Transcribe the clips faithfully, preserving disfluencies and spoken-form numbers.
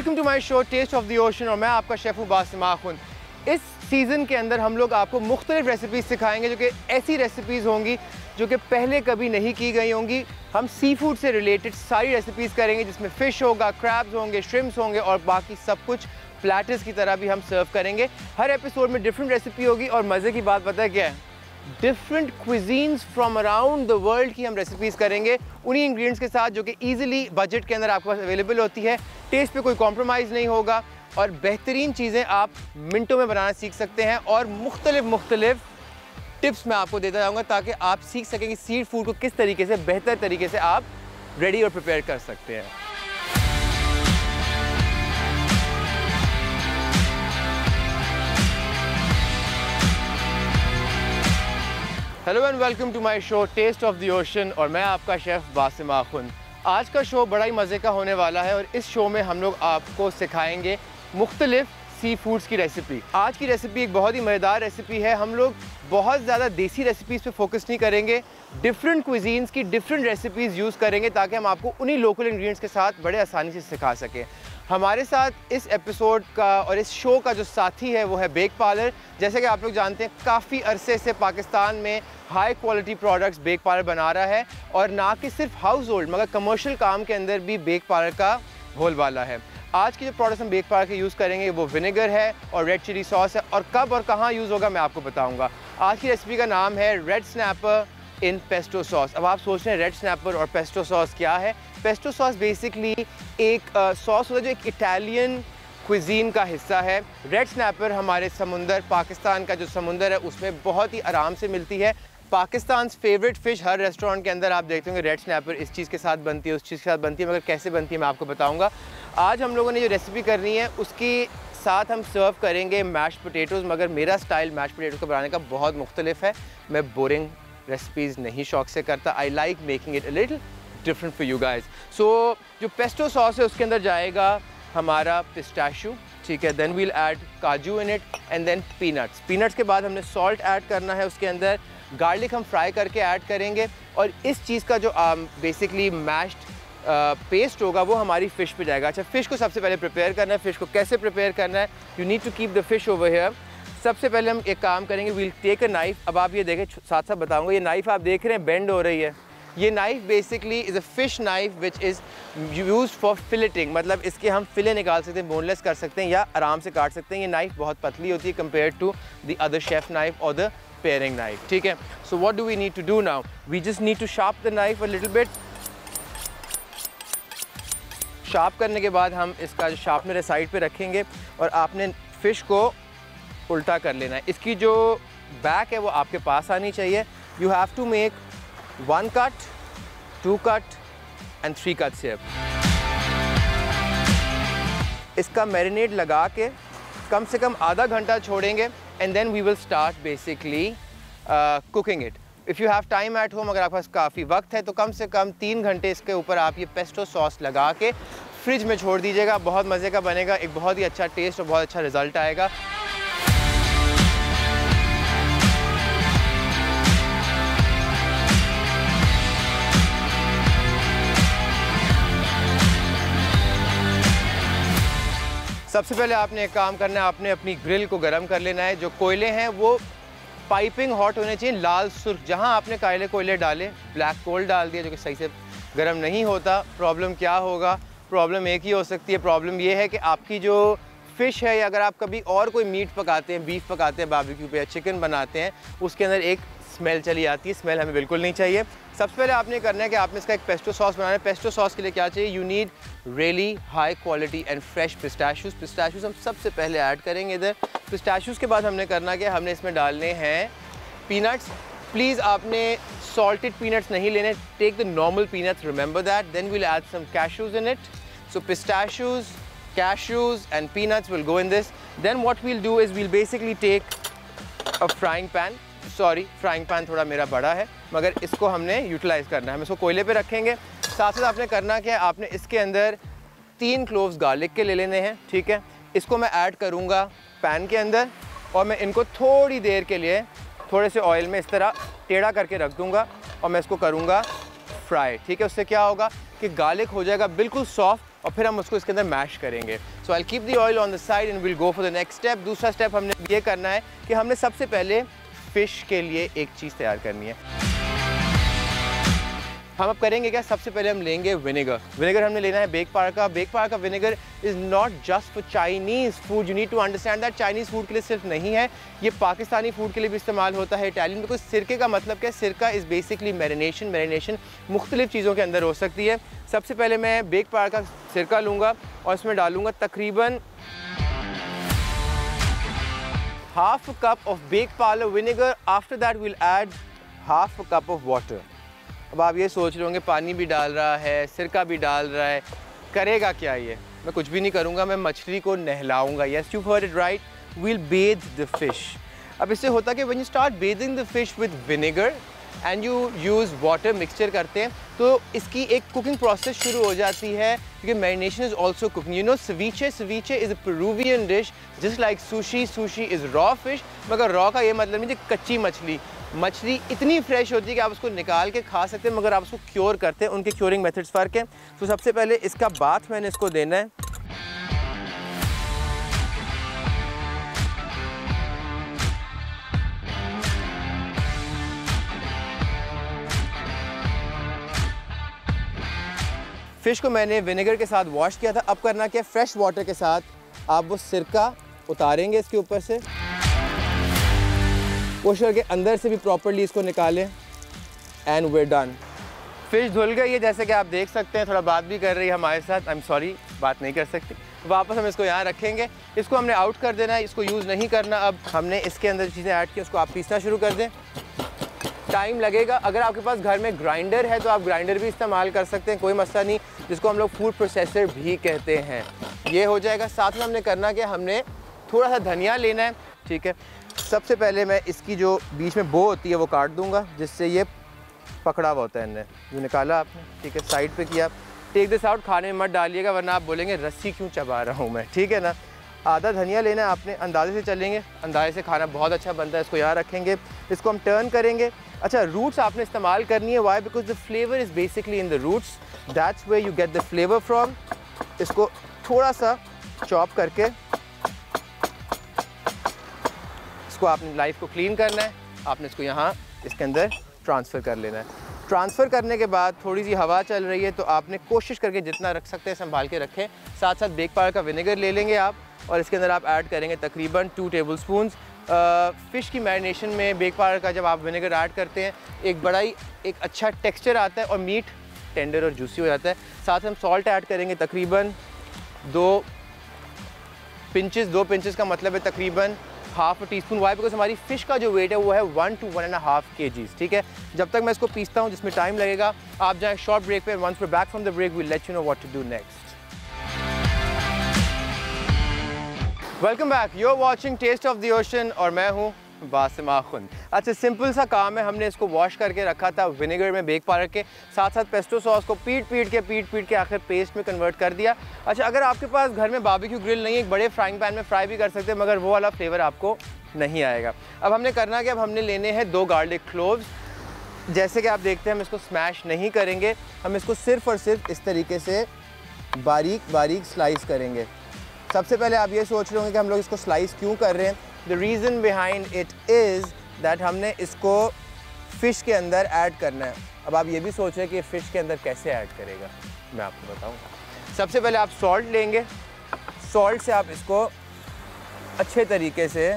Welcome to my show taste of the ocean और मैं आपका शेफ़ हूँ बासिम आखुन। इस सीज़न के अंदर हम लोग आपको मुख्तलिफ रेसिपीज़ सिखाएंगे जो कि ऐसी रेसिपीज़ होंगी जो कि पहले कभी नहीं की गई होंगी। हम सी फूड से रिलेटेड सारी रेसिपीज़ करेंगे जिसमें फ़िश होगा, क्रैब्स होंगे, श्रिम्प्स होंगे और बाकी सब कुछ प्लेटर्स की तरह भी हम सर्व करेंगे। हर एपिसोड में डिफरेंट रेसिपी होगी और मज़े की बात पता है क्या है, different cuisines from around the world की हम रेसिपीज़ करेंगे उन्हीं इंग्रेडिएंट्स के साथ जो कि ईजिली बजट के अंदर आपके पास अवेलेबल होती है। टेस्ट पे कोई कॉम्प्रोमाइज़ नहीं होगा और बेहतरीन चीज़ें आप मिनटों में बनाना सीख सकते हैं। और मुख्तलिफ मुख्तलिफ टिप्स मैं आपको देता जाऊँगा ताकि आप सीख सकें कि सी फूड को किस तरीके से बेहतर तरीके से आप रेडी और प्रिपेयर कर सकते हैं। Hello and welcome to my show taste of the ocean और मैं आपका शेफ़ बासिम आखुन। आज का शो बड़ा ही मज़े का होने वाला है और इस शो में हम लोग आपको सिखाएंगे मुख्तलिफ सी फूड्स की रेसिपी। आज की रेसिपी एक बहुत ही मज़ेदार रेसिपी है। हम लोग बहुत ज़्यादा देसी रेसिपीज़ पे फोकस नहीं करेंगे, डिफरेंट क्विजीन्स की डिफरेंट रेसिपीज़ यूज़ करेंगे ताकि हम आपको उन्हीं लोकल इंग्रेडिएंट्स के साथ बड़े आसानी से सिखा सकें। हमारे साथ इस एपिसोड का और इस शो का जो साथी है वो है बेक पार्लर। जैसे कि आप लोग जानते हैं काफ़ी अरसे से पाकिस्तान में high quality products Bake Parlor बना रहा है और ना कि सिर्फ हाउस होल्ड मगर कमर्शियल काम के अंदर भी बेक पार्लर का बोलबाला है। आज की जो प्रोडक्ट्स हम बेक पार्लर के यूज़ करेंगे वो विनेगर है और रेड चिली सॉस है और कब और कहाँ यूज़ होगा मैं आपको बताऊँगा। आज की रेसिपी का नाम है red snapper in pesto sauce. अब आप सोच रहे हैं रेड स्नैपर और पेस्टो सॉस क्या है? पेस्टो सॉस बेसिकली एक सॉस होता है जो एक इटालियन क्विजीन का हिस्सा है। रेड स्नैपर हमारे समुंदर पाकिस्तान का जो समुंदर है उसमें बहुत ही आराम से मिलती है। पाकिस्तान फेवरेट फ़िश, हर रेस्टोरेंट के अंदर आप देखते होंगे रेड स्नैपर इस चीज़ के साथ बनती है, उस चीज़ के साथ बनती है, मगर कैसे बनती है मैं आपको बताऊंगा। आज हम लोगों ने जो रेसिपी करनी है उसके साथ हम सर्व करेंगे मैश पोटैटोज़, मगर मेरा स्टाइल मैश पोटैटोज़ को बनाने का बहुत मुख्तलिफ है। मैं बोरिंग रेसिपीज़ नहीं शौक से करता, I like making it a little different for you guys. So जो पेस्टो सॉस है उसके अंदर जाएगा हमारा पिस्ताशियो, ठीक है, then we'll add kaju in it and then peanuts. Peanuts के बाद हमने सॉल्ट ऐड करना है उसके अंदर, गार्लिक हम फ्राई करके ऐड करेंगे और इस चीज़ का जो बेसिकली मैश्ड पेस्ट होगा वो हमारी फ़िश पे जाएगा। अच्छा, फ़िश को सबसे पहले प्रिपेयर करना है। फ़िश को कैसे प्रिपेयर करना है? You need to keep the fish over here. सबसे पहले हम एक काम करेंगे, वील टेक अ नाइफ। अब आप ये देखें, साथ साथ बताऊंगा, ये नाइफ आप देख रहे हैं बेंड हो रही है। ये knife basically is a fish knife which is used for filleting, मतलब इसके हम फिले निकाल सकते हैं, बोनलेस कर सकते हैं या आराम से काट सकते हैं। ये नाइफ बहुत पतली होती है compare to the other chef knife और द पेयरिंग नाइफ, ठीक है। So what do we need to do now? We just need to sharp the knife a little bit. Sharp करने के बाद हम इसका जो शार्पनर है साइड पे रखेंगे और आपने फ़िश को उल्टा कर लेना है। इसकी जो बैक है वो आपके पास आनी चाहिए। You have to make one cut, two cut and three cuts here. इसका मैरिनेट लगा के कम से कम आधा घंटा छोड़ेंगे and then we will start basically cooking it. If you have time at home, अगर आपके पास काफ़ी वक्त है तो कम से कम तीन घंटे इसके ऊपर आप ये पेस्टो सॉस लगा के फ्रिज में छोड़ दीजिएगा। बहुत मज़े का बनेगा, एक बहुत ही अच्छा टेस्ट और बहुत अच्छा रिज़ल्ट आएगा। सबसे पहले आपने एक काम करना है, आपने अपनी ग्रिल को गर्म कर लेना है। जो कोयले हैं वो पाइपिंग हॉट होने चाहिए, लाल सुर्ख। जहां आपने काले कोयले डाले, ब्लैक कोल डाल दिया जो कि सही से गर्म नहीं होता, प्रॉब्लम क्या होगा? प्रॉब्लम एक ही हो सकती है। प्रॉब्लम ये है कि आपकी जो फ़िश है या अगर आप कभी और कोई मीट पकाते हैं, बीफ पकाते हैं बारबेक्यू पे या चिकन बनाते हैं, उसके अंदर एक स्मेल चली आती है। स्मेल हमें बिल्कुल नहीं चाहिए। सबसे पहले आपने करना है कि आपने इसका एक पेस्टो सॉस बनाना है। पेस्टो सॉस के लिए क्या चाहिए? You need really high quality and fresh pistachios. Pistachios हम सबसे पहले ऐड करेंगे इधर। पिस्ताशियोज के बाद हमने करना क्या, हमने इसमें डालने हैं पीनट्स। प्लीज़ आपने सॉल्टेड पीनट्स नहीं लेने, take the normal peanuts, remember that. Then we'll add some cashews in it. So pistachios, cashews and peanuts will go in this. Then what we'll do is we'll basically take a frying pan. Sorry, frying pan थोड़ा मेरा बड़ा है मगर इसको हमने utilise करना है। हम इसको कोयले पे रखेंगे। साथ साथ आपने करना क्या है, आपने इसके अंदर तीन क्लोव्स गार्लिक के ले लेने हैं, ठीक है। इसको मैं ऐड करूँगा पैन के अंदर और मैं इनको थोड़ी देर के लिए थोड़े से ऑयल में इस तरह टेढ़ा करके रख दूँगा और मैं इसको करूँगा फ्राई, ठीक है। उससे क्या होगा कि गार्लिक हो जाएगा बिल्कुल सॉफ्ट और फिर हम उसको इसके अंदर मैश करेंगे। So I keep the oil on the side and will go for the next step. दूसरा स्टेप हमने ये करना है कि हमने सबसे पहले फ़िश के लिए एक चीज़ तैयार करनी है। हम अब करेंगे क्या, सबसे पहले हम लेंगे विनेगर। विनेगर हमने लेना है बेक पार का। बेक पार का vinegar is not just for Chinese food, you need to understand that. Chinese food के लिए सिर्फ नहीं है, ये पाकिस्तानी फूड के लिए भी इस्तेमाल होता है, इटालियन। बिकॉज सिरके का मतलब क्या है, सिरका इज़ बेसिकली मैरिनेशन। मैरिनेशन मुख्तलिफ चीज़ों के अंदर हो सकती है। सबसे पहले मैं बेक पार का सिरका लूँगा और इसमें डालूँगा तकरीबन half cup of Bake Parlor vinegar. After that we'll add half cup of water. अब आप ये सोच रहे होंगे पानी भी डाल रहा है, सिरका भी डाल रहा है, करेगा क्या ये? मैं कुछ भी नहीं करूँगा, मैं मछली को नहलाऊँगा। Yes, you heard it right, we'll bathe the fish. अब इससे होता कि when you start bathing the fish with vinegar and you use water mixture करते हैं तो इसकी एक कुकिंग प्रोसेस शुरू हो जाती है, क्योंकि marination is also cooking. You know ceviche, ceviche is a Peruvian dish just like sushi. Sushi is raw fish, मगर रॉ का ये मतलब नहीं कि कच्ची मछली। मछली इतनी फ्रेश होती है कि आप उसको निकाल के खा सकते हैं, मगर आप उसको क्योर करते हैं, उनके क्योरिंग मेथड्स फ़र्क हैं। तो सबसे पहले इसका बाथ मैंने इसको देना है। फ़िश को मैंने विनेगर के साथ वॉश किया था। अब करना क्या, फ्रेश वाटर के साथ आप वो सिरका उतारेंगे इसके ऊपर से, कोशिश करके अंदर से भी प्रॉपर्ली इसको निकालें एंड वेयर डन। फ़िश धुल गई है, जैसे कि आप देख सकते हैं। थोड़ा बात भी कर रही है हमारे साथ, आई एम सॉरी बात नहीं कर सकती। वापस हम इसको यहाँ रखेंगे, इसको हमने आउट कर देना है, इसको यूज़ नहीं करना। अब हमने इसके अंदर चीज़ें ऐड की, उसको आप पीसना शुरू कर दें। टाइम लगेगा। अगर आपके पास घर में ग्राइंडर है तो आप ग्राइंडर भी इस्तेमाल कर सकते हैं, कोई मसला नहीं, जिसको हम लोग फूड प्रोसेसर भी कहते हैं। ये हो जाएगा। साथ में हमने करना क्या, हमने थोड़ा सा धनिया लेना है, ठीक है। सबसे पहले मैं इसकी जो बीच में बो होती है वो काट दूंगा, जिससे ये पकड़ा हुआ होता है। इन्हें जो निकाला आपने, ठीक है, साइड पे किया। टेक दिस आउट, खाने में मत डालिएगा वरना आप बोलेंगे रस्सी क्यों चबा रहा हूँ मैं, ठीक है ना। आधा धनिया लेना है आपने, अंदाजे से चलेंगे, अंदाजे से खाना बहुत अच्छा बनता है। इसको यहाँ रखेंगे, इसको हम टर्न करेंगे। अच्छा, रूट्स आपने इस्तेमाल करनी है, why, because the flavour is basically in the roots, that's where you get the flavour from. इसको थोड़ा सा चॉप करके इसको आपने लाइफ को क्लीन करना है। आपने इसको यहाँ इसके अंदर ट्रांसफ़र कर लेना है। ट्रांसफ़र करने के बाद थोड़ी सी हवा चल रही है तो आपने कोशिश करके जितना रख सकते हैं संभाल के रखें। साथ साथ बेक पार का विनेगर ले लेंगे आप और इसके अंदर आप ऐड करेंगे तकरीबन टू टेबल स्पून। फ़िश की मैरिनेशन में बेक पार का जब आप विनेगर ऐड करते हैं एक बड़ा ही एक अच्छा टेक्सचर आता है और मीट टेंडर और जूसी हो जाता है। साथ हम सॉल्ट ऐड करेंगे तकरीबन दो पिंचेस, दो पिंचेस का मतलब है तकरीबन half tea spoon. Why, because हमारी फ़िश का जो वेट है वो है one two one and half K Gs, ठीक है। जब तक मैं इसको पीसता हूँ जिसमें टाइम लगेगा, आप जाएँ शॉर्ट ब्रेक पे। Once we back from the break will let you know what to do next. Welcome back, you are watching taste of the ocean और मैं हूँ बासिम आखुन। अच्छा, सिंपल सा काम है। हमने इसको वॉश करके रखा था विनेगर में बेक पार के साथ साथ पेस्टो सॉस को पीट पीट के पीट पीट के आखिर पेस्ट में कन्वर्ट कर दिया। अच्छा, अगर आपके पास घर में बारबेक्यू ग्रिल नहीं है, एक बड़े फ्राइंग पैन में फ्राई भी कर सकते हैं, मगर वो वाला फ्लेवर आपको नहीं आएगा। अब हमने करना कि अब हमने लेने हैं दो गार्लिक क्लोव्स। जैसे कि आप देखते हैं हम इसको स्मैश नहीं करेंगे, हम इसको सिर्फ और सिर्फ इस तरीके से बारीक बारीक स्लाइस करेंगे। सबसे पहले आप ये सोच रहे होंगे कि हम लोग इसको स्लाइस क्यों कर रहे हैं। The reason behind it is that हमने इसको फ़िश के अंदर ऐड करना है। अब आप ये भी सोच रहे हैं कि फ़िश के अंदर कैसे ऐड करेगा, मैं आपको बताऊंगा। सबसे पहले आप सॉल्ट लेंगे, सॉल्ट से आप इसको अच्छे तरीके से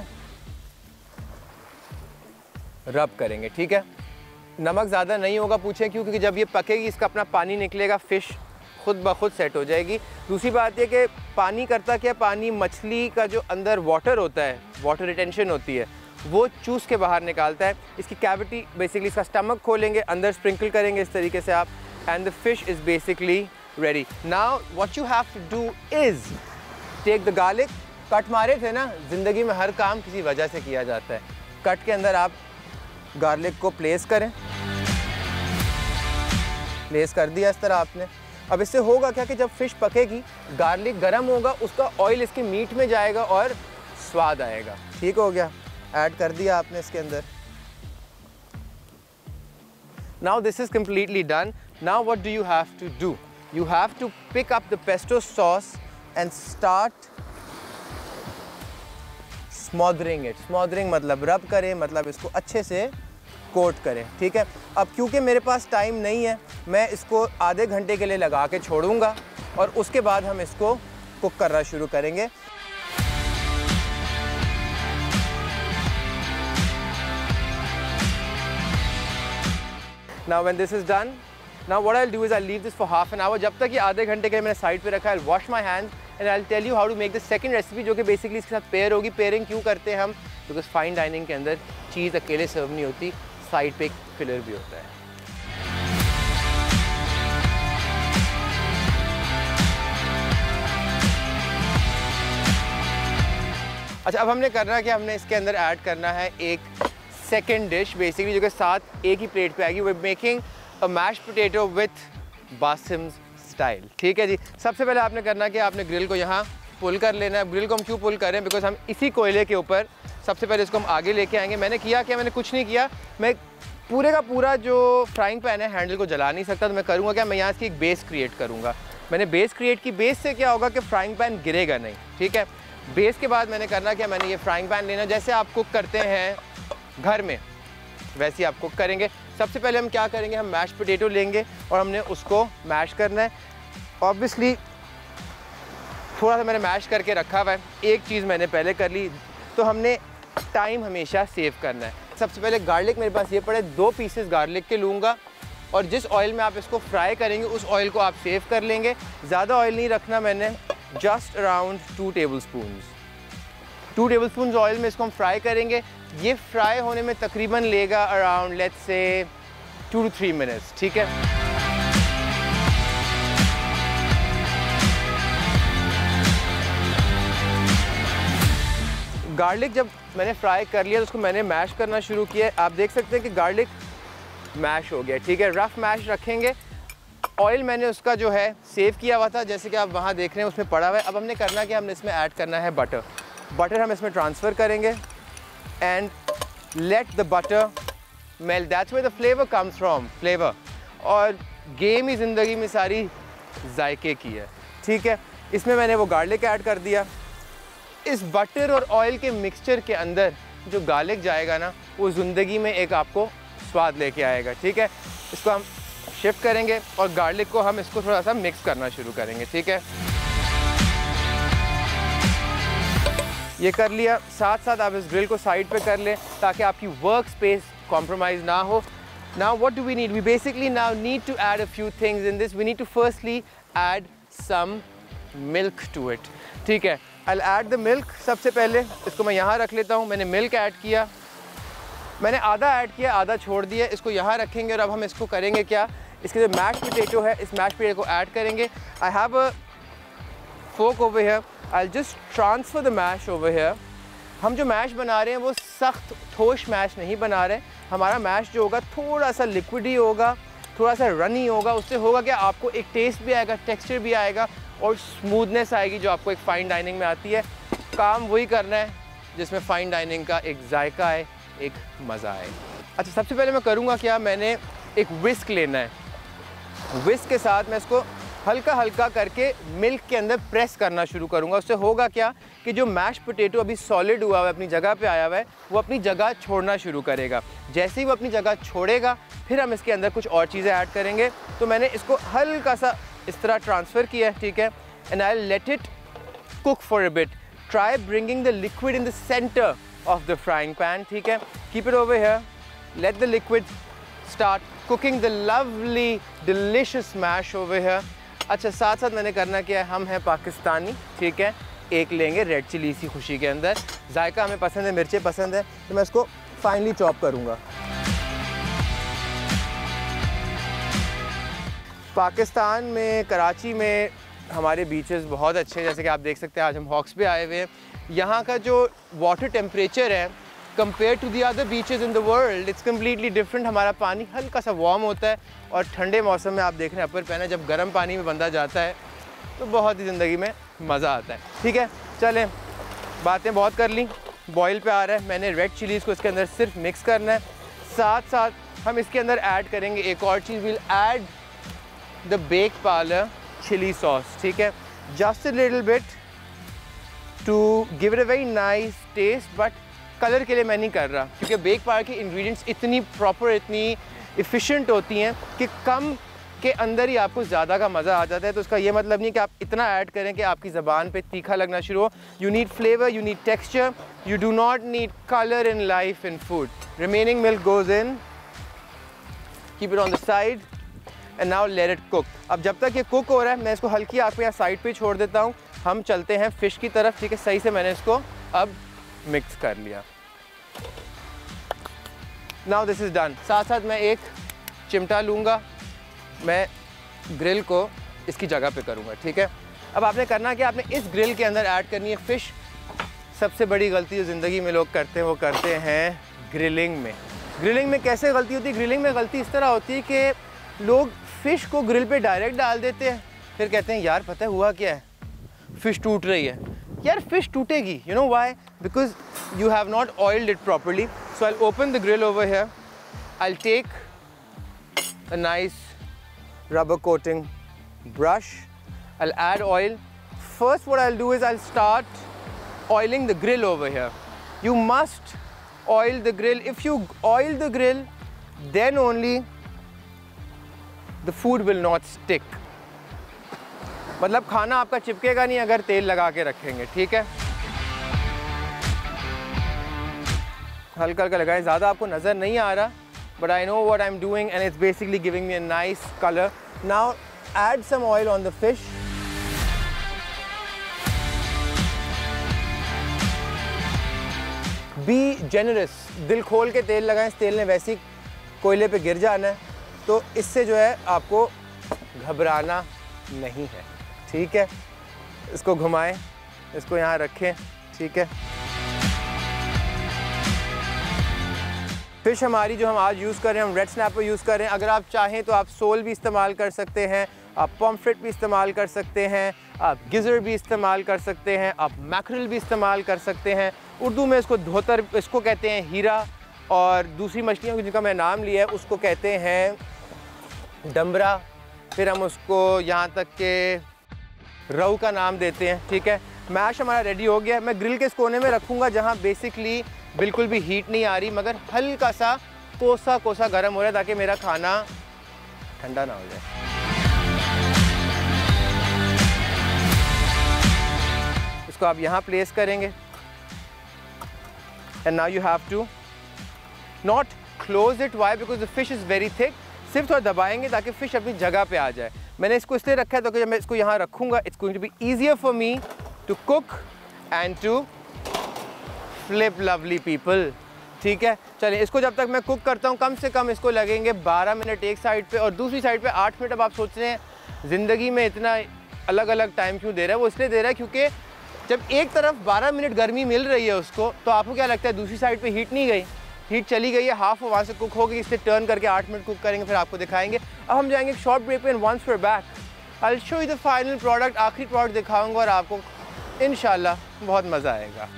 रब करेंगे, ठीक है। नमक ज़्यादा नहीं होगा, पूछें क्यों, क्योंकि जब ये पकेगी इसका अपना पानी निकलेगा, फ़िश खुद ब खुद सेट हो जाएगी। दूसरी बात ये कि पानी करता क्या, पानी मछली का जो अंदर वाटर होता है, वाटर रिटेंशन होती है, वो चूस के बाहर निकालता है। इसकी कैविटी बेसिकली, इसका स्टमक खोलेंगे, अंदर स्प्रिंकल करेंगे इस तरीके से आप, and the fish is basically ready. Now what you have to do is take the garlic. Cut मारे थे ना, ज़िंदगी में हर काम किसी वजह से किया जाता है। कट के अंदर आप गार्लिक को प्लेस करें, प्लेस कर दिया इस तरह आपने। अब इससे होगा क्या कि जब फ़िश पकेगी, गार्लिक गर्म होगा, उसका ऑयल इसके मीट में जाएगा और स्वाद आएगा। ठीक हो गया, ऐड कर दिया आपने इसके अंदर। Now this is completely done. Now what do you have to do, you have to pick up the pesto sauce and start smothering it. Smothering मतलब रब करें, मतलब इसको अच्छे से कोट करें, ठीक है। अब क्योंकि मेरे पास टाइम नहीं है, मैं इसको आधे घंटे के लिए लगा के छोड़ूंगा और उसके बाद हम इसको कुक करना शुरू करेंगे। Now when this is done, now what I'll do is I'll leave this for half an hour. जब तक ये आधे घंटे के लिए मैंने साइड पे रखा है, I'll wash my hands and I'll tell you how to make the second recipe, जो कि बेसिकली इसके साथ पेयर होगी। पेयरिंग क्यों करते हैं हम? बिकॉज फाइन डाइनिंग के अंदर चीज़ अकेले सर्व नहीं होती, साइड पे एक फिलर भी होता है। अच्छा, अब हमने करना क्या, हमने इसके अंदर ऐड करना है एक सेकेंड डिश बेसिकली, जो कि साथ एक ही प्लेट पे आएगी। We are making a mashed potato with Basim's style, ठीक है जी। सबसे पहले आपने करना कि आपने ग्रिल को यहाँ पुल कर लेना है। ग्रिल को हम क्यों पुल कर रहे हैं? बिकॉज हम इसी कोयले के ऊपर सबसे पहले इसको हम आगे लेके आएंगे। मैंने किया क्या, मैंने कुछ नहीं किया, मैं पूरे का पूरा जो फ्राइंग पैन है हैंडल को जला नहीं सकता, तो मैं करूँगा क्या, मैं यहाँ इसकी एक बेस क्रिएट करूँगा। मैंने बेस क्रिएट की, बेस से क्या होगा कि फ्राइंग पैन गिरेगा नहीं, ठीक है। बेस के बाद मैंने करना क्या, मैंने ये फ्राइंग पैन लेना, जैसे आप कुक करते हैं घर में वैसे ही आप कुक करेंगे। सबसे पहले हम क्या करेंगे, हम मैश पोटैटो लेंगे और हमने उसको मैश करना है। ऑब्वियसली थोड़ा सा मैंने मैश करके रखा हुआ है, एक चीज़ मैंने पहले कर ली, तो हमने टाइम हमेशा सेव करना है। सबसे पहले गार्लिक मेरे पास ये पड़े, दो पीसेस गार्लिक के लूँगा और जिस ऑयल में आप इसको फ्राई करेंगे उस ऑयल को आप सेव कर लेंगे। ज़्यादा ऑयल नहीं रखना मैंने, just around two table spoon two table spoon oil में इसको हम फ्राई करेंगे। ये फ्राई होने में तकरीबन लेगा around let's say two to three minutes, ठीक है। गार्लिक जब मैंने फ्राई कर लिया तो उसको मैंने मैश करना शुरू किया। आप देख सकते हैं कि गार्लिक मैश हो गया, ठीक है। रफ मैश रखेंगे। ऑयल मैंने उसका जो है सेव किया हुआ था, जैसे कि आप वहाँ देख रहे हैं उसमें पड़ा हुआ है। अब हमने करना कि हमने इसमें ऐड करना है बटर। बटर हम इसमें ट्रांसफ़र करेंगे and let the butter melt, that's where the flavour comes from, flavour. और गेम ही ज़िंदगी में सारी जायके की है, ठीक है। इसमें मैंने वो गार्लिक ऐड कर दिया। इस बटर और ऑयल के मिक्सचर के अंदर जो गार्लिक जाएगा ना, वो ज़िंदगी में एक आपको स्वाद लेके आएगा, ठीक है। इसको हम शिफ्ट करेंगे और गार्लिक को हम इसको थोड़ा सा मिक्स करना शुरू करेंगे, ठीक है। ये कर लिया, साथ साथ आप इस ग्रिल को साइड पे कर लें ताकि आपकी वर्क स्पेस कॉम्प्रोमाइज़ ना हो। Now what do we need, we basically now need to add a few things in this. We need to firstly add some milk to it, ठीक है। I'll add the milk। सबसे पहले इसको मैं यहाँ रख लेता हूँ। मैंने मिल्क ऐड किया, मैंने आधा ऐड किया, आधा छोड़ दिया। इसको यहाँ रखेंगे और अब हम इसको करेंगे क्या, इसके जो मैश पोटैटो है, इस मैश पोटैटो को ऐड करेंगे। I have a fork over here, I will just transfer the mash over here. हम जो मैश बना रहे हैं वो सख्त ठोस मैश नहीं बना रहे। हमारा मैश जो होगा थोड़ा सा लिक्विडी होगा, थोड़ा सा रनी होगा। उससे होगा क्या, आपको एक टेस्ट भी आएगा, टेक्सचर भी आएगा और स्मूथनेस आएगी जो आपको एक फ़ाइन डाइनिंग में आती है। काम वही करना है जिसमें फ़ाइन डाइनिंग का एक जायका है, एक मज़ा है। अच्छा, सबसे पहले मैं करूँगा क्या, मैंने एक विस्क लेना है। विस्क के साथ मैं इसको हल्का हल्का करके मिल्क के अंदर प्रेस करना शुरू करूँगा। उससे होगा क्या कि जो मैश पोटैटो अभी सॉलिड हुआ है, अपनी जगह पे आया हुआ है, वो अपनी जगह छोड़ना शुरू करेगा। जैसे ही वो अपनी जगह छोड़ेगा फिर हम इसके अंदर कुछ और चीज़ें ऐड करेंगे। तो मैंने इसको हल्का सा इस तरह ट्रांसफ़र किया है, ठीक है। And I let it cook for a bit. Try bringing the liquid in the centre of the frying pan, ठीक है। Keep it over here, let the liquid start cooking the lovely delicious mash over here. अच्छा, साथ साथ मैंने करना क्या है, हम हैं पाकिस्तानी, ठीक है। एक लेंगे रेड चिली सी खुशी के अंदर, जायका हमें पसंद है, मिर्चें पसंद है, तो मैं इसको फाइनली चॉप करूँगा। पाकिस्तान में कराची में हमारे बीचेस बहुत अच्छे हैं, जैसे कि आप देख सकते हैं आज हम हॉक्स पे आए हुए हैं। यहाँ का जो वाटर टेम्परेचर है compare to the other beaches in the world, it's completely different. हमारा पानी हल्का सा वार्म होता है और ठंडे मौसम में आप देख रहे हैं अपर पहना, जब गर्म पानी में बंदा जाता है तो बहुत ही ज़िंदगी में मज़ा आता है, ठीक है। चलें, बातें बहुत कर ली, बॉयल पे आ रहा है। मैंने रेड चिलीज़ को इसके अंदर सिर्फ मिक्स करना है। साथ साथ हम इसके अंदर ऐड करेंगे एक और चीज़, will add the Bake Parlor chilli sauce, ठीक है, just a little bit to give it a very nice taste, but colour के लिए मैं नहीं कर रहा, क्योंकि बेक पार्क की इंग्रेडिएंट्स इतनी प्रॉपर, इतनी एफिशिएंट होती हैं कि कम के अंदर ही आपको ज़्यादा का मज़ा आ जाता है। तो उसका ये मतलब नहीं कि आप इतना ऐड करें कि आपकी ज़बान पे तीखा लगना शुरू हो। You need flavour, you need texture, you do not need colour in life in food. Remaining milk goes in, keep it on the side and now let it cook. अब जब तक ये कुक हो रहा है मैं इसको हल्की आँच पे या साइड पे छोड़ देता हूँ। हम चलते हैं फ़िश की तरफ, ठीक है। सही से मैंने इसको अब मिक्स कर लिया। Now this is done. साथ साथ मैं एक चिमटा लूँगा, मैं ग्रिल को इसकी जगह पे करूँगा, ठीक है। अब आपने करना क्या, आपने इस ग्रिल के अंदर ऐड करनी है फ़िश। सबसे बड़ी गलती जो ज़िंदगी में लोग करते हैं वो करते हैं ग्रिलिंग में। ग्रिलिंग में कैसे गलती होती है, ग्रिलिंग में गलती इस तरह होती है कि लोग फ़िश को ग्रिल पे डायरेक्ट डाल देते हैं, फिर कहते हैं यार पता है हुआ क्या है, फ़िश टूट रही है। यार फ़िश टूटेगी, you know why, because you have not oiled it properly. So I will open the grill over here, I will take a nice rubber coating brush, I'll add oil. First what I'll do is I'll start oiling the grill over here. You must oil the grill. If you oil the grill, then only the food will not stick. मतलब खाना आपका चिपकेगा नहीं अगर तेल लगा के रखेंगे, ठीक है। हल्का हल्का लगाएं, ज़्यादा आपको नज़र नहीं आ रहा, but I know what I'm doing and it's basically giving me a nice color. Now add some oil on the fish. Be generous. दिल खोल के तेल लगाएं, इस तेल ने वैसे ही कोयले पे गिर जाना है, तो इससे जो है आपको घबराना नहीं है, ठीक है। इसको घुमाएं, इसको यहाँ रखें, ठीक है। फ़िश हमारी जो हम आज यूज़ कर रहे हैं, हम रेड स्नैपर यूज़ कर रहे हैं। अगर आप चाहें तो आप सोल भी इस्तेमाल कर सकते हैं, आप पॉम्फ्रेट भी इस्तेमाल कर सकते हैं, आप गिज़र भी इस्तेमाल कर सकते हैं, आप मैकरल भी इस्तेमाल कर सकते हैं। उर्दू में इसको धोतर, इसको कहते हैं हीरा, और दूसरी मछलियों जिनका मैं नाम लिया है उसको कहते हैं डम्बरा। फिर हम उसको यहाँ तक के रहू का नाम देते हैं, ठीक है। मैश हमारा रेडी हो गया है। मैं ग्रिल के इस कोने में रखूँगा जहाँ बेसिकली बिल्कुल भी हीट नहीं आ रही, मगर हल्का सा कोसा कोसा गर्म हो रहा है, ताकि मेरा खाना ठंडा ना हो जाए। इसको आप यहाँ प्लेस करेंगे and now you have to not close it. Why, because the fish is very thick. सिर्फ थोड़ा दबाएंगे ताकि फ़िश अपनी जगह पे आ जाए। मैंने इसको इसलिए रखा है तो कि जब मैं इसको यहाँ रखूँगा, it's going to be easier for me to cook and to flip lovely people, ठीक है। चलिए इसको जब तक मैं कुक करता हूँ, कम से कम इसको लगेंगे बारह मिनट एक साइड पे और दूसरी साइड पे आठ मिनट। अब आप सोच रहे हैं ज़िंदगी में इतना अलग अलग टाइम क्यों दे रहा है, वो इसलिए दे रहा है क्योंकि जब एक तरफ बारह मिनट गर्मी मिल रही है उसको, तो आपको क्या लगता है दूसरी साइड पे हीट नहीं गई, हीट चली गई है, हाफ वहाँ से कुक हो गई, इससे टर्न करके आठ मिनट कुक करेंगे, फिर आपको दिखाएंगे। अब हम जाएंगे एक शॉर्ट ब्रेक पे and once we are back I will show you the final product. आखिरी प्रोडक्ट दिखाऊंगा और आपको इंशाल्लाह बहुत मज़ा आएगा।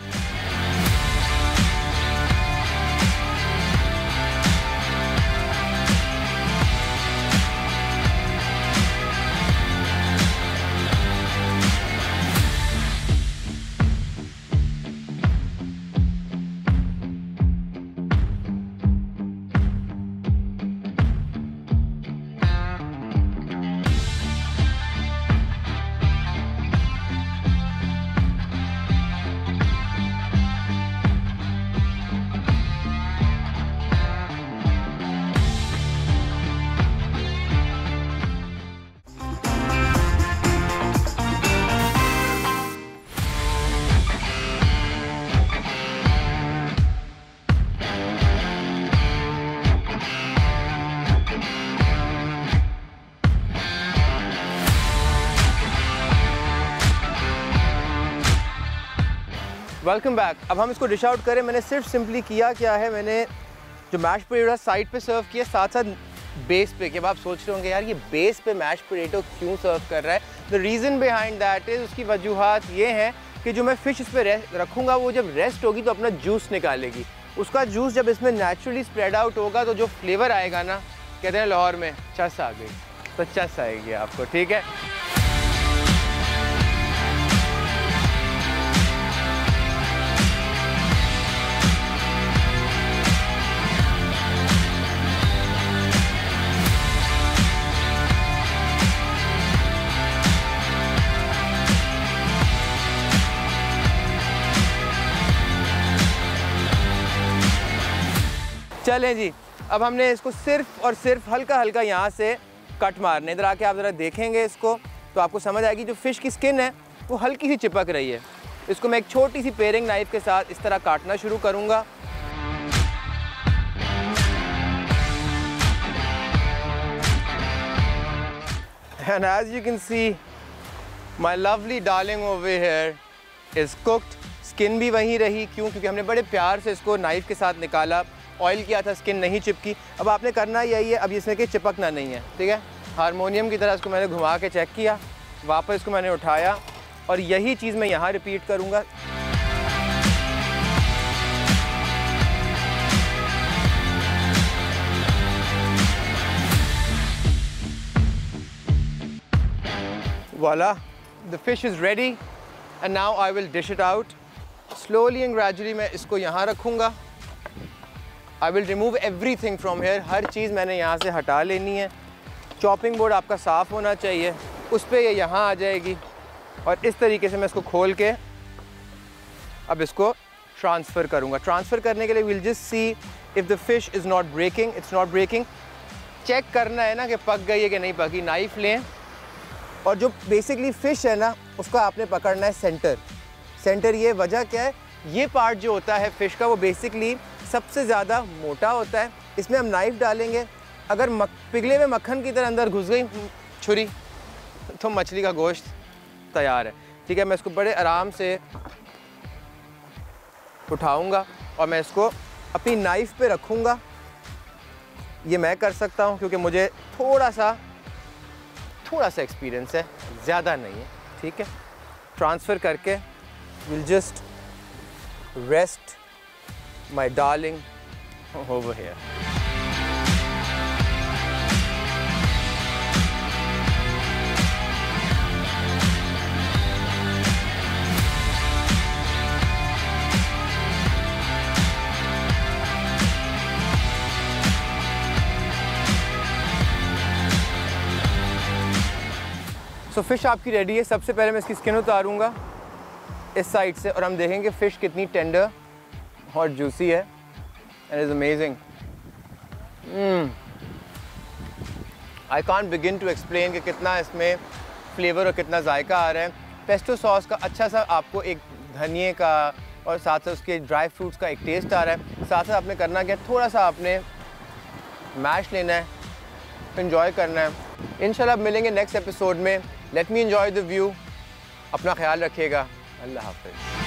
Welcome back. अब हम इसको डिश आउट करें। मैंने सिर्फ सिंपली किया क्या है, मैंने जो मैश पोटैटो साइड पे सर्व किया, साथ साथ बेस पे। कि अब आप सोच रहे होंगे यार ये बेस पे मैश पोटैटो क्यों सर्व कर रहा है। The reason behind that is, उसकी वजूहत ये हैं कि जो मैं फ़िश इस पर रखूँगा वो जब रेस्ट होगी तो अपना जूस निकालेगी। उसका जूस जब इसमें नेचुरली स्प्रेड आउट होगा तो जो फ्लेवर आएगा ना, कहते हैं लाहौर में चस आ गई, तो चस आएगी आपको, ठीक है। चलें जी, अब हमने इसको सिर्फ और सिर्फ हल्का हल्का यहाँ से कट मारने। इधर आके आप ज़रा देखेंगे इसको तो आपको समझ आएगी जो फ़िश की स्किन है वो हल्की सी चिपक रही है। इसको मैं एक छोटी सी पेयरिंग नाइफ़ के साथ इस तरह काटना शुरू करूँगा। And as you can see, my lovely darling over here is cooked. Skin भी वहीं रही, क्यों? क्योंकि हमने बड़े प्यार से इसको नाइफ़ के साथ निकाला, ऑयल किया था, स्किन नहीं चिपकी। अब आपने करना यही है, अब इसमें कि चिपकना नहीं है, ठीक है। हारमोनियम की तरह इसको मैंने घुमा के चेक किया, वापस इसको मैंने उठाया और यही चीज़ मैं यहाँ रिपीट करूँगा। Voila, the fish is ready and now I will dish it out. Slowly and gradually मैं इसको यहाँ रखूँगा। I will remove everything from here. हर चीज़ मैंने यहाँ से हटा लेनी है। चॉपिंग बोर्ड आपका साफ़ होना चाहिए, उस पर ये यहाँ आ जाएगी और इस तरीके से मैं इसको खोल के अब इसको ट्रांसफ़र करूँगा। ट्रांसफ़र करने के लिए we'll just see if the fish is not breaking. It's not breaking. Check करना है ना कि पक गई है कि नहीं पकी। नाइफ़ लें और जो बेसिकली फ़िश है ना उसको आपने पकड़ना है सेंटर। सेंटर ये वजह क्या है, ये पार्ट जो होता है फ़िश का वो बेसिकली सबसे ज़्यादा मोटा होता है। इसमें हम नाइफ़ डालेंगे, अगर मक, पिघले हुए मक्खन की तरह अंदर घुस गई छुरी तो मछली का गोश्त तैयार है, ठीक है। मैं इसको बड़े आराम से उठाऊंगा और मैं इसको अपनी नाइफ़ पे रखूँगा। ये मैं कर सकता हूँ क्योंकि मुझे थोड़ा सा थोड़ा सा एक्सपीरियंस है, ज़्यादा नहीं है, ठीक है। ट्रांसफ़र करके will just rest my darling over here. So fish आपकी रेडी है। सबसे पहले मैं इसकी स्किन उतारूंगा इस साइड से और हम देखेंगे फ़िश कितनी टेंडर और जूसी है। It is amazing. I can't begin to explain कि कितना इसमें फ्लेवर और कितना जायका आ रहा है। पेस्टो सॉस का अच्छा सा आपको एक धनिए का और साथ साथ उसके ड्राई फ्रूट्स का एक टेस्ट आ रहा है। साथ साथ आपने करना क्या, थोड़ा सा आपने मैश लेना है, इन्जॉय करना है। इंशाल्लाह मिलेंगे नेक्स्ट एपिसोड में। Let me enjoy the view. अपना ख्याल रखिएगा। अल्लाह हाफ़िज़।